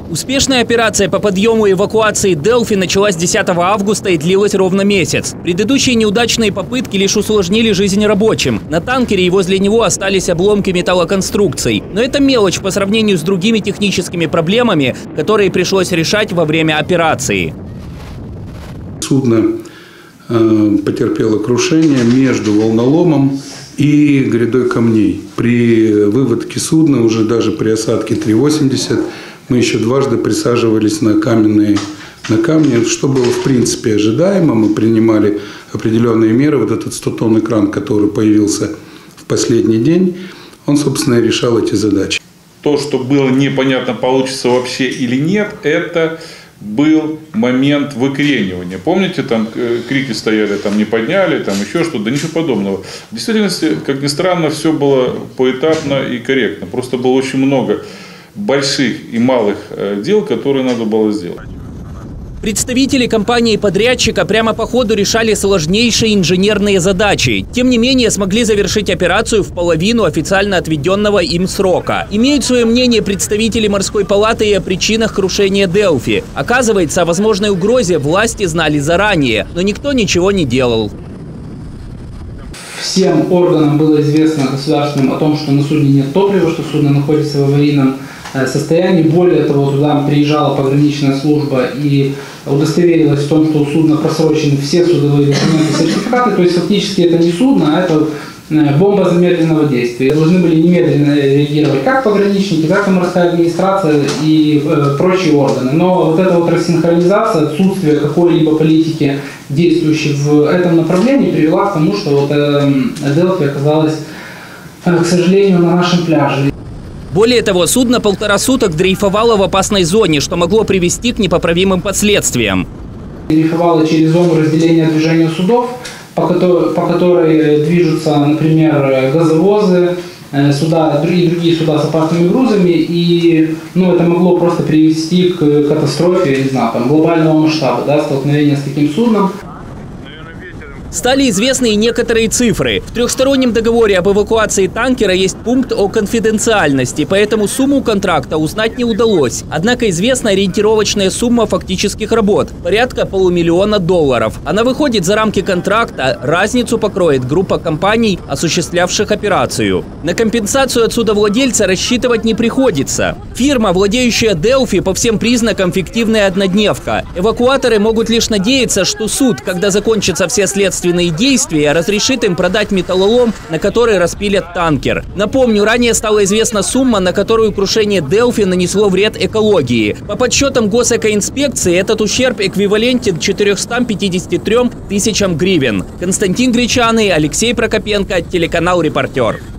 Успешная операция по подъему и эвакуации «Делфи» началась 10 августа и длилась ровно месяц. Предыдущие неудачные попытки лишь усложнили жизнь рабочим. На танкере и возле него остались обломки металлоконструкций. Но это мелочь по сравнению с другими техническими проблемами, которые пришлось решать во время операции. Судно потерпело крушение между волноломом и грядой камней. При выводке судна, уже даже при осадке 380, мы еще дважды присаживались на камни, что было в принципе ожидаемо. Мы принимали определенные меры. Вот этот 100-тонный кран, который появился в последний день, он, собственно, и решал эти задачи. То, что было непонятно, получится вообще или нет, это был момент выкренивания. Помните, там крики стояли, там не подняли, там еще что-то, да ничего подобного. В действительности, как ни странно, все было поэтапно и корректно. Просто было очень много больших и малых дел, которые надо было сделать. Представители компании-подрядчика прямо по ходу решали сложнейшие инженерные задачи. Тем не менее, смогли завершить операцию в половину официально отведенного им срока. Имеют свое мнение представители морской палаты и о причинах крушения «Делфи». Оказывается, о возможной угрозе власти знали заранее, но никто ничего не делал. Всем органам было известно государственным о том, что на судне нет топлива, что судно находится в аварийном состоянии. Более того, туда приезжала пограничная служба и удостоверилась в том, что у судна просрочены все судовые документы, сертификаты. То есть фактически это не судно, а это бомба замедленного действия. Должны были немедленно реагировать как пограничники, так и морская администрация и прочие органы. Но вот эта вот рассинхронизация, отсутствие какой-либо политики, действующей в этом направлении, привела к тому, что вот «Делфи» оказалась, к сожалению, на нашем пляже. Более того, судно 1,5 суток дрейфовало в опасной зоне, что могло привести к непоправимым последствиям. Дрейфовало через зону разделения движения судов, по которой движутся, например, газовозы, суда и другие суда с опасными грузами, и это могло просто привести к катастрофе, я не знаю, глобального масштаба, столкновения с таким судном. Стали известны и некоторые цифры. В трехстороннем договоре об эвакуации танкера есть пункт о конфиденциальности, поэтому сумму контракта узнать не удалось. Однако известна ориентировочная сумма фактических работ – порядка $500 000. Она выходит за рамки контракта, разницу покроет группа компаний, осуществлявших операцию. На компенсацию от судовладельца рассчитывать не приходится. Фирма, владеющая «Делфи», по всем признакам фиктивная однодневка. Эвакуаторы могут лишь надеяться, что суд, когда закончатся все следственные действия, разрешит им продать металлолом, на который распилят танкер. Напомню, ранее стала известна сумма, на которую крушение «Делфи» нанесло вред экологии. По подсчетам госэкоинспекции, этот ущерб эквивалентен 453 000 гривен. Константин Гречаный, Алексей Прокопенко, телеканал «Репортер».